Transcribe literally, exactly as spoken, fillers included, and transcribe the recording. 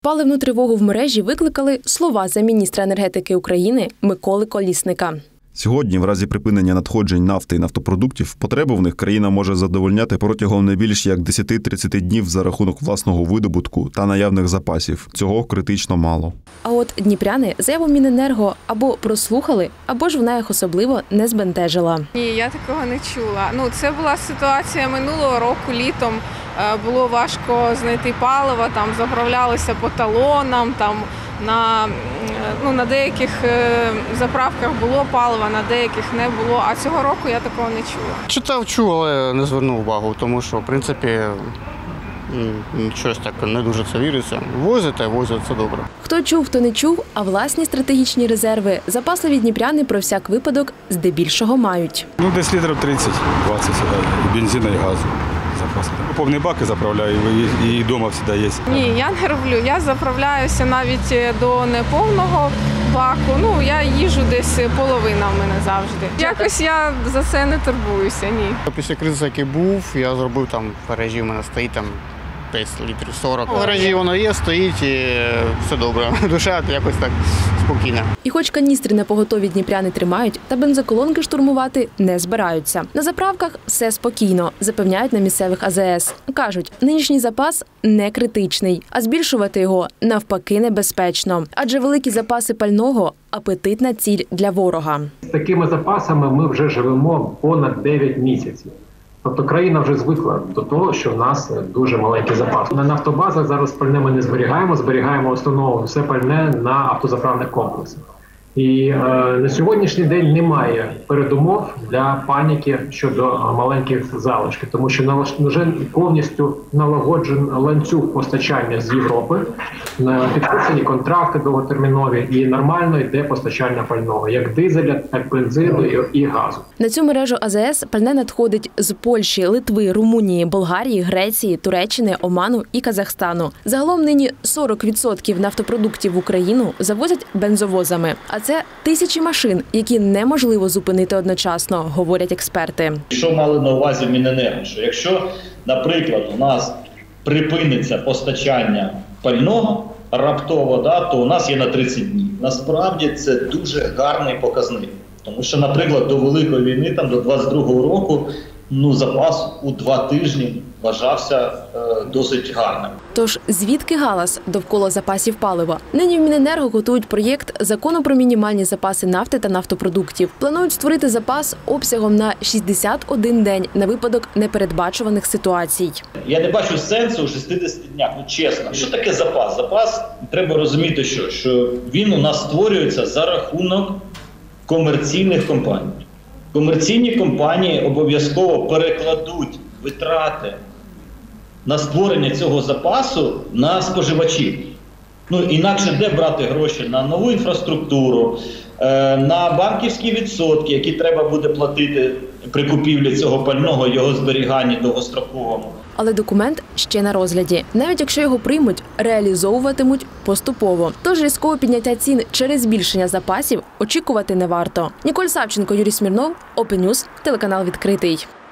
Паливну тривогу в мережі викликали слова замміністра енергетики України Миколи Колісника. Сьогодні, в разі припинення надходжень нафти і нафтопродуктів, потребу в них країна може задовольняти протягом не більш як десять-тридцять днів за рахунок власного видобутку та наявних запасів. Цього критично мало. А от дніпряни заяву Міненерго або прослухали, або ж вона їх особливо не збентежила. Ні, я такого не чула. Ну, це була ситуація минулого року, літом. Було важко знайти паливо, там заправлялися по талонам, там на, ну, на деяких заправках було паливо, на деяких не було. А цього року я такого не чула. Читав, чув, але не звернув увагу, тому що, в принципі, щось так не дуже це віриться. Возять, а возять, це добре. Хто чув, хто не чув, а власні стратегічні резерви запасливі дніпряни про всяк випадок здебільшого мають. Ну, десь літрів тридцять-двадцять і бензину, і газу. Повні баки заправляю, і вдома завжди є. Ні, я не роблю. Я заправляюся навіть до неповного баку. Ну, я їжу десь половина в мене завжди. Якось я за це не турбуюся, ні. Після кризи, який був, я зробив там, в гаражі в мене стоїть там десь літрів сорок. В гаражі воно є, стоїть і все добре. Душа якось так спокійна. І хоч каністри на поготові дніпряни тримають, та бензоколонки штурмувати не збираються. На заправках все спокійно, запевняють на місцевих А З С. Кажуть, нинішній запас не критичний, а збільшувати його навпаки небезпечно. Адже великі запаси пального – апетитна ціль для ворога. З такими запасами ми вже живемо понад дев'ять місяців. Тобто країна вже звикла до того, що в нас дуже маленький запас. На нафтобазах зараз пальне ми не зберігаємо, зберігаємо основно все пальне на автозаправних комплексах. І е, на сьогоднішній день немає передумов для паніки щодо маленьких залишків, тому що вже повністю налагоджений ланцюг постачання з Європи, підписані контракти довготермінові і нормально йде постачання пального, як дизеля, так бензину і газу. На цю мережу А З С пальне надходить з Польщі, Литви, Румунії, Болгарії, Греції, Туреччини, Оману і Казахстану. Загалом нині сорок відсотків нафтопродуктів в Україну завозять бензовозами. А це тисячі машин, які неможливо зупинити одночасно, говорять експерти. Що мали на увазі Міненерго? Що якщо, наприклад, у нас припиниться постачання пального раптово, да, то у нас є на тридцять днів. Насправді це дуже гарний показник. Тому що, наприклад, до Великої війни, там, до двадцять другого року, ну, запас у два тижні вважався е, досить гарним. Тож звідки галас довкола запасів палива? Нині в Міненерго готують проєкт закону про мінімальні запаси нафти та нафтопродуктів. Планують створити запас обсягом на шістдесят один день на випадок непередбачуваних ситуацій. Я не бачу сенсу у шістдесяти днях, ну чесно. Що таке запас? Запас, треба розуміти, що, що він у нас створюється за рахунок комерційних компаній. Комерційні компанії обов'язково перекладуть витрати на створення цього запасу на споживачів. Ну, інакше де брати гроші на нову інфраструктуру, на банківські відсотки, які треба буде платити при купівлі цього пального, його зберіганні довгостроковому. Але документ ще на розгляді. Навіть якщо його приймуть, реалізовуватимуть поступово. Тож різкого підняття цін через збільшення запасів очікувати не варто. Ніколь Савченко, Юрій Смірнов, Open News, телеканал «Відкритий».